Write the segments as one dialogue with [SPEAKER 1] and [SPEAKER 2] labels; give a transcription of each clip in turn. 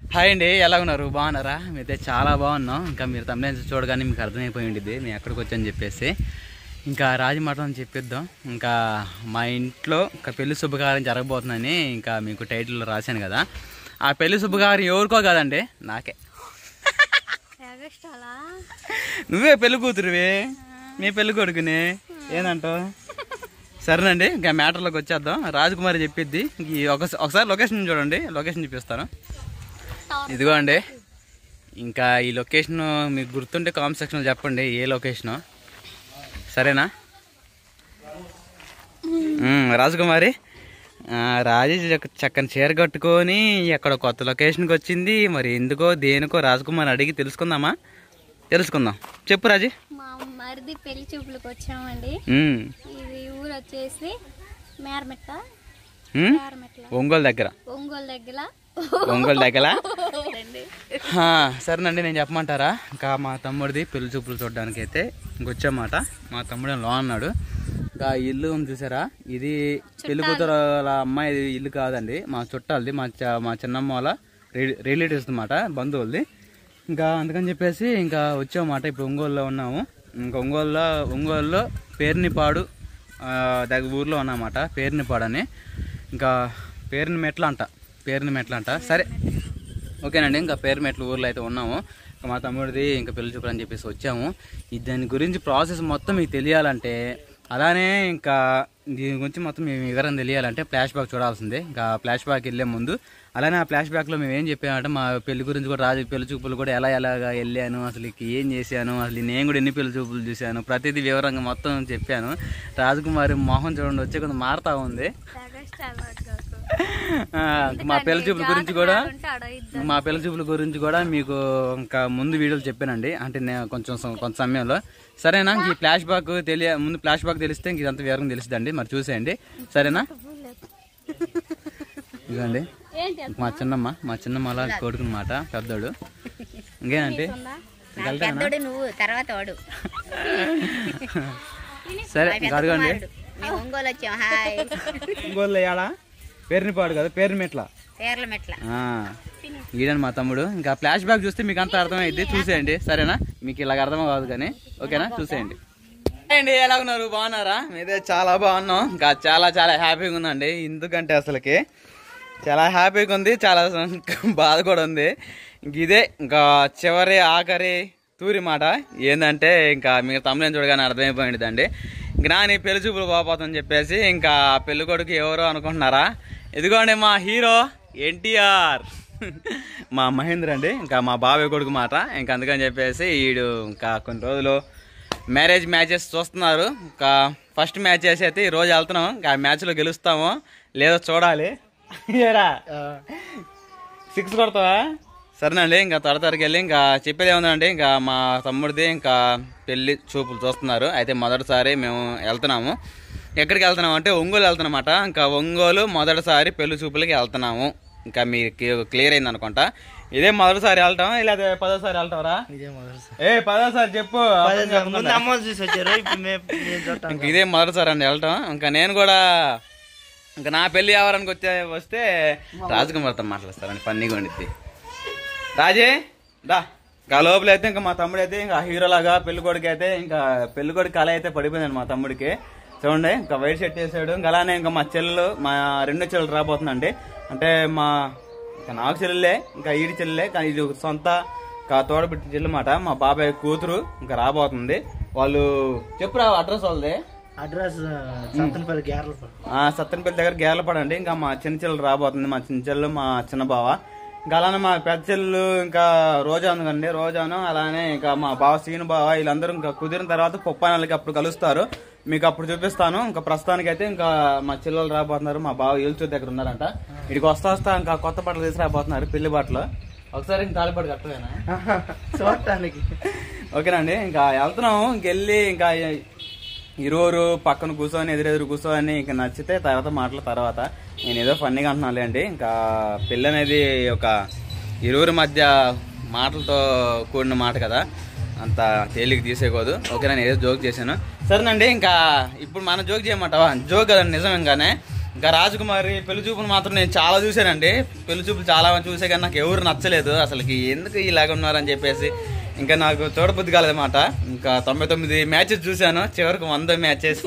[SPEAKER 1] Hi అండి, ఎలా ఉన్నారు? బాగున్నారా? మీరైతే చాలా బాగున్నాం. ఇంకా మీరు తమిళ చూడగానే మీకు అర్థమైపోయి ఉండేది మేము ఎక్కడికి వచ్చని చెప్పేసి. ఇంకా రాజమఠం అని చెప్పిద్దాం. ఇంకా మా ఇంట్లో ఒక పెళ్లి శుభకార్యం జరగబోతుందని ఇంకా మీకు టైటిల్లో రాశాను కదా. ఆ పెళ్లి శుభకార్యం ఎవరికో కాదండి, నాకే. నువ్వే పెళ్లి కూతురువి, మీ పెళ్లి కొడుకుని ఏందంటావు? సరేనండి, ఇంకా మ్యాటర్లోకి వచ్చేద్దాం. రాజకుమారి చెప్పిద్ది. ఒకసారి లొకేషన్ చూడండి, లొకేషన్ చూపిస్తాను. ఇదిగో అండి, ఇంకా ఈ లొకేషన్ మీకు గుర్తుంటే కామెంట్ సెక్షన్లో చెప్పండి ఏ లొకేషను, సరేనా? రాజకుమారి రాజేష్ చక్కని చీర కట్టుకొని ఎక్కడ కొత్త లొకేషన్కి వచ్చింది. మరి ఎందుకో దేనికో రాజకుమారి అడిగి తెలుసుకుందామా? తెలుసుకుందాం. చెప్పు రాజీ.
[SPEAKER 2] మా మరిది పెళ్లి చూపులకు వచ్చామండి. ఇది ఊరు వచ్చేసి మేరమెట్ల,
[SPEAKER 1] ఒంగోలు దగ్గర. సరేనండి, నేను చెప్పమంటారా? ఇంకా మా తమ్ముడిది పెళ్లి చూపులు చూడడానికి అయితే ఇంకొచ్చామాట. మా తమ్ముడు లో అన్నాడు. ఇంకా ఇల్లు ఉంది చూసారా, ఇది పెళ్లి కూతురు అమ్మాయి ఇల్లు కాదండి, మా చుట్టాలది, మా చిన్నమ్మ వాళ్ళ రిలేటివ్స్ అన్నమాట, బంధువులది. ఇంకా అందుకని చెప్పేసి ఇంకా వచ్చామాట. ఇప్పుడు ఒంగోలులో ఉన్నాము. ఇంకా ఒంగోలులో పేర్నిపాడు దగ్గర ఊర్లో ఉన్నామాట, పేర్నిపాడు అని. ఇంకా పేర్నిమెట్ల అంట. సరే, ఓకేనండి. ఇంకా పేర్నిమెట్ల ఊర్లో అయితే ఉన్నాము. ఇంకా మా తమ్ముడిది ఇంకా పెళ్లి చూపులు అని చెప్పేసి వచ్చాము. దాని గురించి ప్రాసెస్ మొత్తం మీకు తెలియాలంటే, అలానే ఇంకా దీని గురించి మొత్తం మేము వివరం తెలియాలంటే ఫ్లాష్ బ్యాక్ చూడాల్సిందే. ఇంకా ఫ్లాష్ బ్యాక్ వెళ్ళే ముందు అలానే ఆ ఫ్లాష్ బ్యాక్లో మేము ఏం చెప్పామంటే, మా పెళ్లి గురించి కూడా, రాజు పెళ్లి చూపులు కూడా ఎలాగా వెళ్ళాను, అసలు ఏం చేశాను, అసలు నేను కూడా ఎన్ని పెళ్లి చూపులు చూశాను, ప్రతిదీ వివరంగా మొత్తం చెప్పాను. రాజకుమారి మొహం చూడండి వచ్చే కొంచెం మారుతా ఉంది. మా పెళ్లి చూపుల గురించి కూడా మీకు ఇంకా ముందు వీడియోలు చెప్పానండి, అంటే నేను కొంత సమయంలో. సరేనా? ఈ ఫ్లాష్ బ్యాక్ ముందు ఫ్లాష్ బ్యాక్ తెలిస్తే ఇంక ఇదంతా వివరంగా తెలుస్తుందండి. మరి చూసేయండి, సరేనా? ఇదండి మా చిన్నమ్మ అలా కొడుకున్నమాట, పెద్దోడు. ఇంకేనంటే సరే, ఇంకా అడగండి. ఒంగోలు ఏడా? పేర్నిపాడు కదా, పేర్నిమెట్ల. ఈడని మా తమ్ముడు. ఇంకా ఫ్లాష్ బ్యాక్ చూస్తే మీకు అంత అర్థమైంది, చూసేయండి, సరేనా? మీకు ఇలాగ అర్థం కాదు కానీ, ఓకేనా? చూసేయండి. అండి, ఎలా ఉన్నారు? బాగున్నారా? మీదే చాలా బాగున్నాం. ఇంకా చాలా చాలా హ్యాపీగా ఉందండి. ఎందుకంటే అసలుకి చాలా హ్యాపీగా ఉంది, చాలా బాధ కూడా ఉంది. ఇదే ఇంకా చివరి ఆఖరి తూరి మాట ఏంటంటే, ఇంకా మీరు తమిళం చూడగానే అర్థమైపోయిందండి. ఇంకా నీ పెళ్లి చూపులు పోపోతుందని చెప్పేసి ఇంకా పెళ్లి కొడుకు ఎవరో అనుకుంటున్నారా? ఇదిగోండి మా హీరో ఎన్టీఆర్, మా మహేంద్ర అండి. ఇంకా మా బాబాయ్ కొడుకు మాట. ఇంకా అందుకని చెప్పేసి వీడు ఇంకా కొన్ని రోజులు మ్యాచెస్ చూస్తున్నారు. ఇంకా ఫస్ట్ మ్యాచ్ చేసి అయితే ఈ రోజు వెళ్తున్నాం. ఇంకా ఆ మ్యాచ్లో గెలుస్తామో లేదో చూడాలి. 6 కొడతావా? సరేనండి, ఇంకా త్వరకి వెళ్ళి ఇంకా చెప్పేది ఏముందండి, ఇంకా మా తమ్ముడిది ఇంకా పెళ్లి చూపులు చూస్తున్నారు. అయితే మొదటిసారి మేము వెళ్తున్నాము. ఎక్కడికి వెళ్తున్నాము అంటే ఒంగోలు వెళ్తున్నామట. ఇంకా ఒంగోలు మొదటిసారి పెళ్లి చూపులకి వెళ్తున్నాము. ఇంకా మీకు క్లియర్ అయింది అనుకుంటా. ఇదే మొదటిసారి వెళ్తాం, లేదా 10వ సారి వెళ్తావరా? 10వ సారి చెప్పు. ఇంక ఇదే మొదటిసారి అండి వెళ్ళటం. ఇంకా నేను కూడా ఇంకా నా పెళ్లి ఎవరానికి వస్తే రాజకుమారితో మాట్లాడతారని పన్నీగా ఉండిద్ది. రాజే దా. ఇంకా లోపల అయితే ఇంకా మా తమ్ముడు అయితే ఇంకా హీరోలాగా పెళ్లి కొడుకు అయితే ఇంకా పెళ్లి కొడుకు కళ అయితే పడిపోయిందండి మా తమ్ముడికి. చూడండి, ఇంకా వైట్ షర్ట్ వేసాడు. ఇంకా అలానే ఇంకా మా చెల్లెలు, మా 2 చెల్లెలు రాబోతుందండి. అంటే మా ఇంకా నాకు చెల్లెలే, ఇంకా ఈడి చెల్లెలే, కానీ ఇది సొంత తోడబిట్టి చెల్లి మాట. మా బాబాయ్ కూతురు ఇంకా రాబోతుంది. వాళ్ళు చెప్పురా అడ్రస్ వాళ్ళది.
[SPEAKER 3] అడ్రస్
[SPEAKER 1] సత్తెనపల్లి దగ్గర గేర్లపడండి. ఇంకా మా చిన్న చెల్లెలు రాబోతుంది, మా చిన్న చెల్లెలు, మా చిన్న బావ. ఇంకా అలానే మా పెద్ద చెల్లెలు ఇంకా రోజా ఉందండి, రోజాను. అలానే ఇంకా మా బావ సీను బావ, వీళ్ళందరూ ఇంకా కుదిరిన తర్వాత పొప్పానాలకి అప్పుడు కలుస్తారు, మీకు అప్పుడు చూపిస్తాను. ఇంకా ప్రస్తుతానికి అయితే ఇంకా మా చెల్లెలు రాబోతున్నారు. మా బావ ఏల్చూరు దగ్గర ఉన్నారంట. ఇక్కడికి వస్తా ఇంకా కొత్త బట్టలు తీసి రాబోతున్నారు, పెళ్లి బట్టలు. ఒకసారి ఇంకా తాళిపాటు కట్టలేనా చూడటానికి? ఓకేనండి, ఇంకా వెళ్తున్నాము. ఇంకెళ్ళి ఇంకా ఇరువురు పక్కన కూర్చొని ఎదురెదురు కూర్చొని ఇంకా నచ్చితే తర్వాత నేను ఏదో ఫన్నీగా అంటున్నాను అండి. ఇంకా పెళ్ళి అనేది ఒక ఇరువురి మధ్య మాటలతో కూడిన మాట కదా, అంత తేలిక తీసేయకూడదు. ఓకే, నేను ఏదో జోక్ చేశాను. సరేనండి, ఇంకా ఇప్పుడు మనం జోక్ చేయమంటావా? జోక్ కదండి, నిజంగానే. ఇంకా రాజకుమారి పెళ్లి చూపులు మాత్రం నేను చాలా చూశానండి. పెళ్లి చూపులు చాలా చూసే కానీ నాకు ఎవరు నచ్చలేదు అసలుకి, ఎందుకు ఇలాగ ఉన్నారని చెప్పేసి ఇంకా నాకు చూడబుద్ధి కాలేదన్నమాట. ఇంకా 99 మ్యాచెస్ చూశాను, చివరికి 100 మ్యాచెస్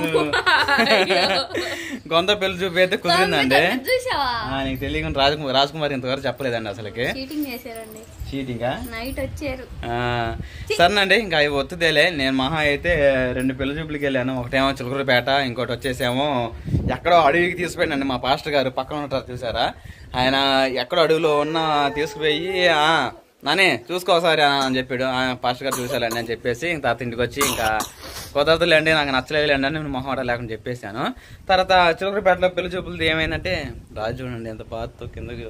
[SPEAKER 1] 100 పెళ్లి చూపు అయితే కుదిరిందండి. నీకు తెలియకుండా రాజకుమారి ఇంతవరకు చెప్పలేదండి అసలుకి. చీటింగా సరేనండి, ఇంకా అవి ఒత్తుదేలే. నేను మహా అయితే 2 పెళ్లి చూపులకి వెళ్ళాను. ఒకటేమో చిలకూరుపేట, ఇంకోటి వచ్చేసేమో ఎక్కడో అడవికి తీసుకుపోయానండి. మా పాస్టర్ గారు పక్కన ఉంటారు చూసారా, ఆయన ఎక్కడో అడవిలో ఉన్న తీసుకుపోయి నానే చూసుకో ఒకసారి అని చెప్పాడు. పాస్టర్ గారు చూసాలండి అని చెప్పేసి తర్వాత ఇంటికి వచ్చి ఇంకా కుదరదులేండి నాకు నచ్చలేదులేండి అని నేను మొహమాట లేకుండా చెప్పేశాను. తర్వాత చిలకూరుపేటలో పెళ్లి చూపులది ఏమైందంటే రాజు చూడండి ఎంత బాధతో కిందకి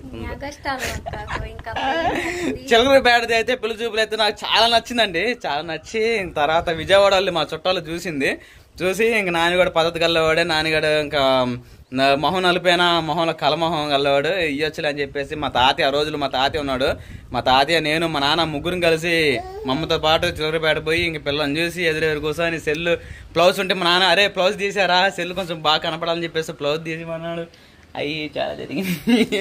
[SPEAKER 1] చిలకూరుపేటది అయితే పెళ్లి చూపులు అయితే నాకు చాలా నచ్చిందండి, చాలా నచ్చి తర్వాత విజయవాడ వాళ్ళు మా చుట్టాలు చూసి ఇంక నాన్నగాడు పద్ధతి గల్లవాడే, నాన్నగాడు ఇంకా మొహం నలిపోయినా మొహంలో కలమొహం గల్లవాడు ఇయ్యొచ్చులే అని చెప్పేసి మా తాతయ్య, ఆ రోజులు మా తాతయ్య ఉన్నాడు, మా తాతయ్య నేను మా నాన్న ముగ్గురం కలిసి మమ్మతో పాటు చిలకూరుపేట పోయి ఇంక పిల్లల్ని చూసి ఎదురెదురు కూర్చొని సెల్లు ప్లౌజ్ ఉంటే మా నాన్న అరే ప్లౌజ్ తీసారా సెల్లు కొంచెం బాగా కనపడాలని చెప్పేసి ప్లౌజ్ తీసి అన్నాడు. అవి చాలా జరిగింది.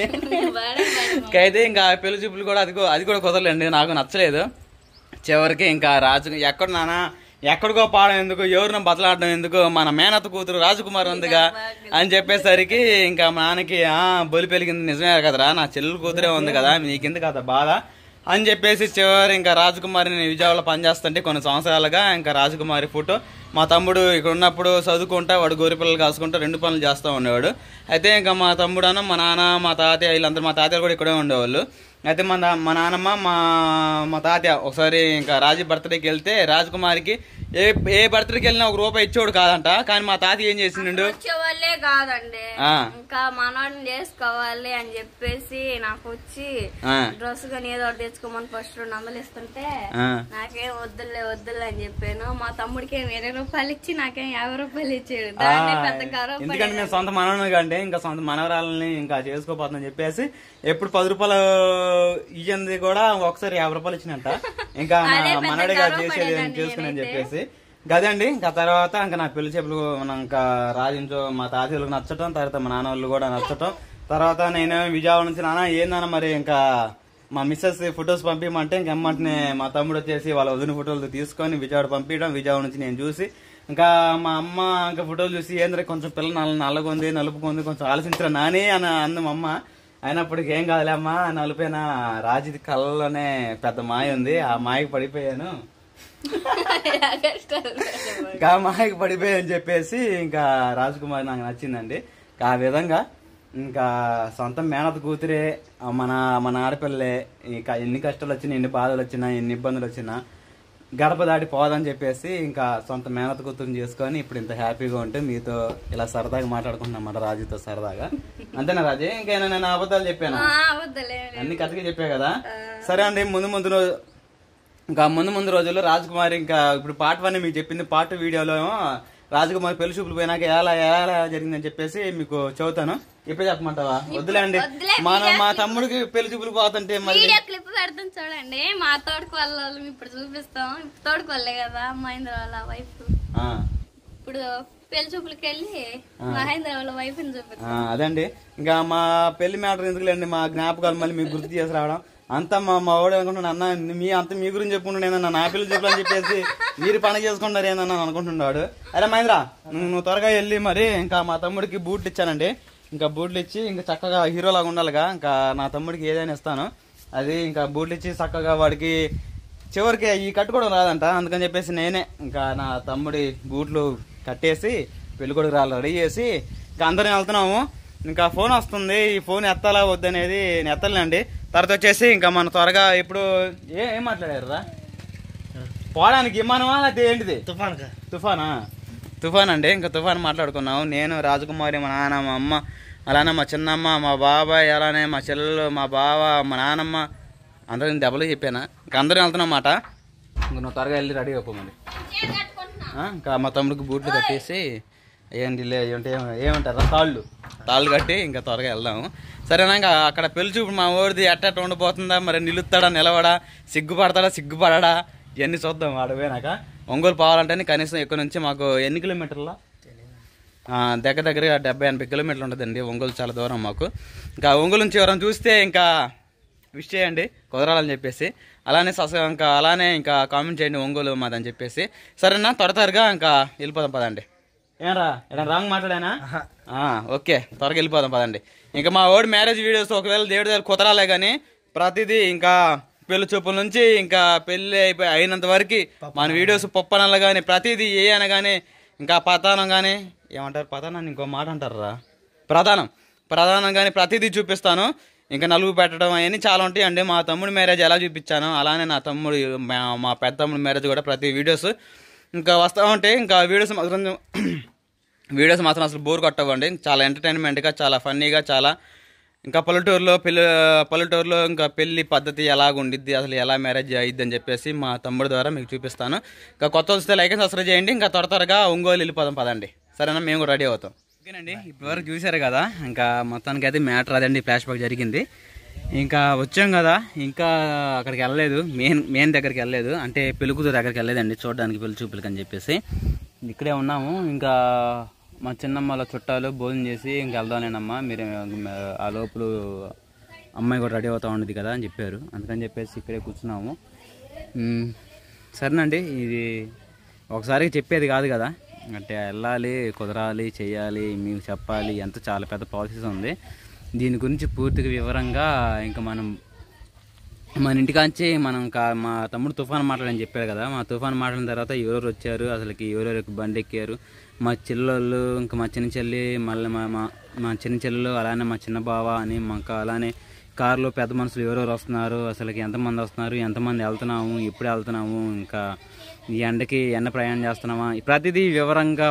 [SPEAKER 1] అయితే ఇంకా పెళ్లి చూపులు కూడా అది కూడా కుదరలేండి, నాకు నచ్చలేదు. చివరికి ఇంకా రాజు ఎక్కడ నాన్న ఎక్కడికో పాడడం ఎందుకు, ఎవరినో బతలాడడం ఎందుకు, మన మేనత్త కూతురు రాజకుమారి ఉందిగా అని చెప్పేసరికి ఇంకా మా నాన్నకి బొలి పెరిగింది నిజమే కదరా, నా చెల్లెలు కూతురే ఉంది కదా, నీకెందుకు కదా బాధ అని చెప్పేసి చివరి ఇంకా రాజకుమారి నేను విజయవాడలో పనిచేస్తుంటే కొన్ని సంవత్సరాలుగా ఇంకా రాజకుమారి ఫోటో మా తమ్ముడు ఇక్కడ ఉన్నప్పుడు చదువుకుంటా వాడు గోరిపిల్లలు కాసుకుంటా 2 పనులు చేస్తూ ఉండేవాడు. అయితే ఇంకా మా తమ్ముడు మా నాన్న మా తాతయ్య వీళ్ళందరూ మా తాతయ్యలు కూడా ఇక్కడే ఉండేవాళ్ళు. అయితే మా నాన్నమ్మ మా తాతయ్య ఒకసారి ఇంకా రాజీ బర్త్డేకి వెళ్తే రాజకుమారికి ఏ బర్త్డేకి వెళ్ళినా ₹1 ఇచ్చేవాడు కాదంట. కానీ మా తాతయ్య ఏం చేసిండు,
[SPEAKER 2] వచ్చేవాళ్ళే కాదండి ఇంకా మనోడిని చేసుకోవాలి అని చెప్పేసి నాకు వచ్చి డ్రెస్ కానీ ఏదో ఒకటి తెచ్చుకోమని ఫస్ట్ 200 ఇస్తుంటే నాకేం వద్దులే అని చెప్పాను. మా తమ్ముడికి ₹20 ఇచ్చి నాకేం ₹50 ఇచ్చాడు.
[SPEAKER 1] ఎందుకంటే నేను సొంత మనవరాలు కంటే ఇంకా సొంత మనవరాలని ఇంకా చేసుకోపోతుందని చెప్పేసి ఎప్పుడు ₹10 ఇయ్యంది కూడా ఒకసారి ₹50 ఇచ్చినట్ట. ఇంకా మనడిగా చేసేది చేసుకుని అని చెప్పేసి గదండి. ఇంకా తర్వాత ఇంకా నా పెళ్లి చెప్పులు ఇంకా రాజించో మా తాతయ్యలకు నచ్చటం, తర్వాత మా నాన్న వాళ్ళు కూడా నచ్చటం. తర్వాత నేను విజయవాడ నుంచి నాన్న ఏందన్నా మరి ఇంకా మా మిస్సెస్ ఫొటోస్ పంపించమంటే ఇంకెమ్మంటనే మా తమ్ముడు వచ్చేసి వాళ్ళ వదిన ఫోటోలు తీసుకొని విజయవాడ పంపించడం. విజయవాడ నుంచి నేను చూసి ఇంకా మా అమ్మ ఇంకా ఫోటోలు చూసి ఏంద్ర కొంచెం పిల్ల నల్లగొంది నలుపుకుంది కొంచెం ఆలోచించరా నాని అని అంది మా అమ్మ. అయినప్పటికి ఏం కాదులేమ్మా నలుపైన రాజీ కళ్ళలోనే పెద్ద మాయ ఉంది, ఆ మాయకి పడిపోయాను ఇంకా మాయకి పడిపోయాని చెప్పేసి ఇంకా రాజకుమారి నాకు నచ్చిందండి. ఆ విధంగా ఇంకా సొంత మేనత కూతురే మన ఆడపిల్లలే ఇంకా ఎన్ని కష్టాలు వచ్చినా ఎన్ని బాధలు వచ్చినా ఎన్ని ఇబ్బందులు వచ్చినా గడప దాటి పోదని చెప్పేసి ఇంకా సొంత మేనత కూతురుని చేసుకొని ఇప్పుడు ఇంత హ్యాపీగా ఉంటే మీతో ఇలా సరదాగా మాట్లాడుకుంటున్నాం రాజుతో సరదాగా. అంతేనా రాజు, ఇంకైనా నేను అబద్ధాలు చెప్పాను అన్ని కరెక్ట్గా చెప్పా కదా. సరే అండి, ముందు రోజుల్లో రాజకుమారి ఇంకా ఇప్పుడు పార్ట్ 1 మీకు చెప్పింది, పార్ట్ 2 వీడియోలో రాజకుమారి పెళ్లి చూపులు పోయినాక ఎలా జరిగిందని చెప్పేసి మీకు చెబుతాను. ఇప్పుడే చెప్పమంటావా? వద్దులేండి, మా తమ్ముడికి పెళ్లి చూపులు పోతుంటే మళ్ళీ
[SPEAKER 2] క్లిప్ పెడతాం చూడండి. మా తోడుకు వాళ్ళు ఇప్పుడు చూపిస్తాం. తోడుకు వాళ్ళే కదా మహేంద్ర వాళ్ళ వైఫ్, ఇప్పుడు పెళ్లి చూపులకి వెళ్ళి మహేంద్ర వాళ్ళ వైఫ్ ని చూపిస్తాం.
[SPEAKER 1] అదండి ఇంకా మా పెళ్లి మ్యాటర్ ఎందుకులేండి, మా జ్ఞాపకాలు మళ్ళీ మీకు గుర్తు చేసి రావడం అంతా మా వాడు అనుకుంటున్నాను. అన్న మీ గురించి చెప్పుకుంటున్నా నా పెళ్లి చూపులు అని చెప్పేసి మీరు పండుగ చేసుకుంటారు ఏందన్న అనుకుంటున్నాడు. అరే మహేంద్ర నువ్వు త్వరగా వెళ్ళి మరి ఇంకా మా తమ్ముడికి బూట్లు ఇచ్చానండి, ఇంకా బూట్లు ఇచ్చి ఇంకా చక్కగా హీరోలాగా ఉండాలిగా, ఇంకా నా తమ్ముడికి ఏదైనా ఇస్తాను అది ఇంకా బూట్లు ఇచ్చి చక్కగా వాడికి చివరికి ఈ కట్టుకోవడం రాదంట, అందుకని చెప్పేసి నేనే ఇంకా నా తమ్ముడి బూట్లు కట్టేసి పెళ్ళికొడుకు రాళ్ళు రెడీ చేసి ఇంకా అందరం వెళ్తున్నాము. ఇంకా ఫోన్ వస్తుంది, ఈ ఫోన్ ఎత్తాలా వద్దనేది నేను ఎత్తలేండి. తర్వాత వచ్చేసి ఇంకా మన త్వరగా ఇప్పుడు ఏం మాట్లాడారు పోవడానికి విమానమా లేకపోతే ఏంటిది? తుఫాన్ అండి. ఇంకా తుఫాన్ మాట్లాడుకున్నాము. నేను రాజకుమారి మా నాన్న మా అమ్మ అలానే మా చిన్నమ్మ మా బాబాయ్ అలానే మా చెల్లెలు మా బావ మా నాన్నమ్మ అందరూ దెబ్బలు చెప్పాను. ఇంకా అందరం వెళ్తున్నాం అన్నమాట. ఇంక నువ్వు త్వరగా వెళ్ళి రెడీ అయిపోమండి. ఇంకా మా తమ్ముడికి బూట్లు కట్టేసి ఏంటి ఏమంటారా తాళ్ళు కట్టి ఇంకా త్వరగా వెళ్దాము. సరేనా? ఇంకా అక్కడ పెళ్లి చూపు మా ఊరిది ఎట్ట ఉండిపోతుందా, మరి నిలుస్తాడా నిలవడా, సిగ్గుపడడా ఇవన్నీ చూద్దాం. ఆడ పోయినాక ఒంగోలు పోవాలంటే కనీసం ఇక్కడ నుంచి మాకు ఎన్ని కిలోమీటర్ల దగ్గరగా 70-80 కిలోమీటర్లు ఉంటుందండి. ఒంగోలు చాలా దూరం మాకు. ఇంకా ఒంగోలు నుంచి ఎవరైనా చూస్తే ఇంకా విష్ చేయండి కుదరాలని చెప్పేసి, అలానే ఇంకా కామెంట్ చేయండి ఒంగోలు మాదని చెప్పేసి. సరేనా, త్వరగా ఇంకా వెళ్ళిపోదాం పదండి. ఏమరా ఇలా రాంగ్ మాట్లాడానా? ఓకే, త్వరగా వెళ్ళిపోదాం పదండి. ఇంకా మా ఓడి మ్యారేజ్ వీడియోస్ ఒకవేళ దేవుడి దగ్గర కుదరాలే కానీ ప్రతిదీ ఇంకా పెళ్లి చూపుల నుంచి ఇంకా పెళ్ళి అయినంత వరకు మన వీడియోస్ పప్పనలు కానీ ప్రతిదీ ఏ అయినా కానీ ఇంకా పతానం కానీ ఏమంటారు, పతానాన్ని ఇంకో మాట అంటారా, ప్రధానం కానీ ప్రతిదీ చూపిస్తాను. ఇంకా నలుగు పెట్టడం అవన్నీ చాలా ఉంటాయి అండి. మా తమ్ముడి మ్యారేజ్ ఎలా చూపించాను అలానే నా తమ్ముడు మా పెద్ద తమ్ముడి మ్యారేజ్ కూడా ప్రతి వీడియోస్ ఇంకా వస్తూ ఉంటాయి. ఇంకా వీడియోస్ మాత్రం అసలు బోర్ కొట్టవండి. చాలా ఎంటర్టైన్మెంట్గా, చాలా ఫన్నీగా, చాలా ఇంకా పల్లెటూరులో ఇంకా పెళ్లి పద్ధతి ఎలాగుండిద్ది, అసలు ఎలా మ్యారేజ్ అయ్యిద్ది అని చెప్పేసి మా తమ్ముడు ద్వారా మీకు చూపిస్తాను. ఇంకా కొత్త వస్తే లైక్ అండ్ సబ్స్క్రైబ్ చేయండి. ఇంకా త్వరగా ఒంగోలు వెళ్ళిపోదాం పదండి. సరేనా, మేము కూడా రెడీ అవుతాం. ఓకేనండి, ఇప్పటివరకు చూసారు కదా. ఇంకా మొత్తానికి అయితే మ్యాటర్ అదండి, ఫ్లాష్ బ్యాక్ జరిగింది. ఇంకా వచ్చాం కదా, ఇంకా అక్కడికి వెళ్ళలేదు, మెయిన్ దగ్గరికి వెళ్ళలేదు, అంటే పెళ్ళికూతురు దగ్గరికి వెళ్ళలేదండి చూడడానికి పెళ్లి చూపులకి అని చెప్పేసి ఇక్కడే ఉన్నాము. ఇంకా మా చిన్నమ్మల చుట్టాలు భోజనం చేసి ఇంక వెళ్దానేనమ్మా, మీరు ఆ లోపల అమ్మాయి కూడా రెడీ అవుతా ఉండేది కదా అని చెప్పారు. అందుకని చెప్పేసి ఇక్కడే కూర్చున్నాము. సరేనండి, ఇది ఒకసారి చెప్పేది కాదు కదా, అంటే వెళ్ళాలి, కుదరాలి, చేయాలి, మీకు చెప్పాలి, ఎంత చాలా పెద్ద ప్రాసెస్ ఉంది. దీని గురించి పూర్తిగా వివరంగా ఇంకా మన ఇంటికాంచి మా తమ్ముడు తుఫాన్ మాట్లాడని చెప్పాడు కదా, మా తుఫాన్ మాట్లాడిన తర్వాత ఎవరెవరు వచ్చారు, అసలుకి ఎవరెవరికి బండి ఎక్కారు, మా చెల్లెళ్ళు, ఇంకా మా చిన్న చెల్లి, మళ్ళీ మా చిన్న చెల్లెలు, అలానే మా చిన్న బావ అని మాకు, అలానే కారులో పెద్ద మనుషులు ఎవరెవరు వస్తున్నారు, అసలుకి ఎంతమంది వస్తున్నారు, ఎంతమంది వెళ్తున్నాము, ఎప్పుడు వెళ్తున్నాము, ఇంకా ఈ ఎండ ప్రయాణం చేస్తున్నామా, ప్రతిదీ వివరంగా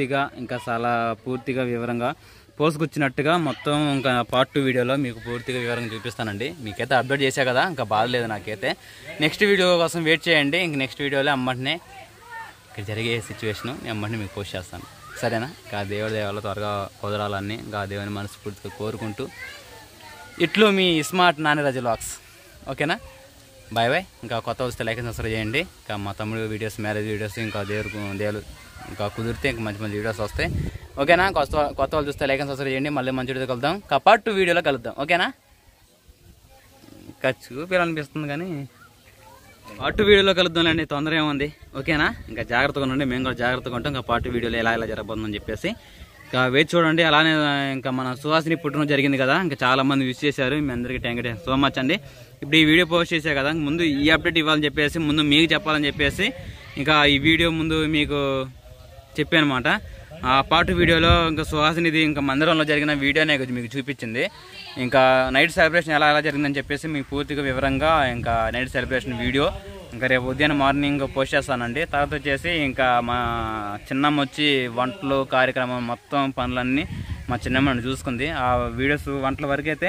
[SPEAKER 1] పూర్తిగా వివరంగా పోసుకొచ్చినట్టుగా మొత్తం ఇంకా పార్ట్ 2 వీడియోలో మీకు పూర్తిగా వివరంగా చూపిస్తానండి. మీకైతే అప్డేట్ చేశా కదా, ఇంకా బాధలేదు నాకైతే. నెక్స్ట్ వీడియో కోసం వెయిట్ చేయండి. ఇంక నెక్స్ట్ వీడియోలో అమ్మటినే ఇక్కడ జరిగే సిచ్యువేషను అమ్మటిని మీకు పోస్ట్ చేస్తాను. సరేనా, ఇంకా దేవుడి దేవాల త్వరగా కుదరాలన్నీ ఇంకా దేవుని మనస్ఫూర్తిగా కోరుకుంటూ ఇట్లు మీ స్మార్ట్ నానిరాజు వ్లాగ్స్. ఓకేనా, బాయ్ బాయ్. ఇంకా కొత్త వస్తే లైక్ అండ్ సబ్స్క్రైబ్ చేయండి. ఇంకా మా తమ్ముడు వీడియోస్, మ్యారేజ్ వీడియోస్, ఇంకా దేవుడు ఇంకా కుదిరితే ఇంకా మంచి వీడియోస్ వస్తాయి. ఓకేనా, కొత్త వాళ్ళు చూస్తే లైక్ అండ్ సబ్స్క్రైబ్ చేయండి. మళ్ళీ మంచి వీడియో కలుద్దాం, పార్ట్ 2 వీడియోలో కలుద్దాం. ఓకేనా, ఇంకా చూపించాలనిపిస్తుంది కానీ పార్ట్ 2 వీడియోలో కలుద్దాంలేండి, తొందర ఏముంది. ఓకేనా, ఇంకా జాగ్రత్తగా ఉండండి, మేము కూడా జాగ్రత్తగా ఉంటాం. ఇంకా పార్ట్ 2 వీడియోలో ఎలా జరగబోతుందని చెప్పేసి ఇంకా వేచి చూడండి. అలానే ఇంకా మన సుహాసిని పుట్టినరోజు జరిగింది కదా, ఇంకా చాలా మంది విష్ చేశారు. మీ అందరికీ థ్యాంక్ యూ సో మచ్ అండి. ఇప్పుడు ఈ వీడియో పోస్ట్ చేశా కదా, ముందు ఈ అప్డేట్ ఇవ్వాలని చెప్పేసి, ముందు మీకు చెప్పాలని చెప్పేసి ఇంకా ఈ వీడియో ముందు మీకు చెప్పానమాట. ఆ పార్ట్ 2 వీడియోలో ఇంకా సుహాసినిది ఇంకా మందిరంలో జరిగిన వీడియోనే మీకు చూపించింది. ఇంకా నైట్ సెలబ్రేషన్ ఎలా జరిగిందని చెప్పేసి మీకు పూర్తిగా వివరంగా ఇంకా నైట్ సెలబ్రేషన్ వీడియో ఇంకా రేపు ఉదయం మార్నింగ్ పోస్ట్ చేస్తానండి. తర్వాత వచ్చేసి ఇంకా మా చిన్నమ్మ వచ్చి వంటలు కార్యక్రమం మొత్తం పనులన్నీ మా చిన్నమ్మని చూసుకుంది. ఆ వీడియోస్ వంటల వరకు అయితే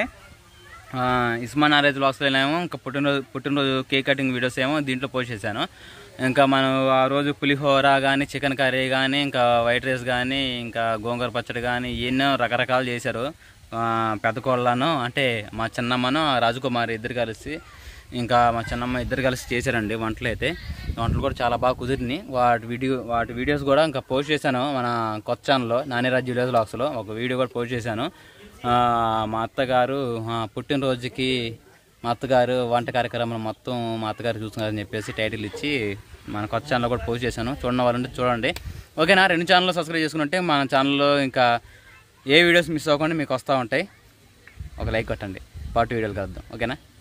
[SPEAKER 1] ఇస్మా నారేజ్ వ్లాగ్స్లో ఏమో ఇంకా పుట్టినరోజు కేక్ కటింగ్ వీడియోస్ ఏమో దీంట్లో పోస్ట్ చేశాను. ఇంకా మనం ఆ రోజు పులిహోర కానీ, చికెన్ కర్రీ కానీ, ఇంకా వైట్ రైస్ కానీ, ఇంకా గోంగూర పచ్చడి కానీ ఎన్నో రకరకాలు చేశారు. పెద్ద కోళ్ళను అంటే మా చిన్నమ్మను రాజకుమారి ఇద్దరు కలిసి, ఇంకా మా చిన్నమ్మ ఇద్దరు కలిసి చేశారండి వంటలు అయితే. వంటలు కూడా చాలా బాగా కుదిరినాయి. వాటి వీడియోస్ కూడా ఇంకా పోస్ట్ చేశాను మన కొత్త ఛానల్లో నానిరాజ్ వ్లాగ్స్లో ఒక వీడియో కూడా పోస్ట్ చేశాను. మా అత్తగారు పుట్టినరోజుకి మా అత్తగారు వంట కార్యక్రమం మొత్తం మా అత్తగారు చూస్తున్నారని చెప్పేసి టైటిల్ ఇచ్చి మన కొత్త ఛానల్లో కూడా పోస్ట్ చేశాను. చూడడం వాళ్ళంటే చూడండి. ఓకేనా, 2 ఛానల్లో సబ్స్క్రైబ్ చేసుకుంటే మన ఛానల్లో ఇంకా ఏ వీడియోస్ మిస్ అవ్వకుండా మీకు వస్తూ ఉంటాయి. ఒక లైక్ కొట్టండి. పార్ట్ 2 వీడియోలు కలుద్దాం. ఓకేనా.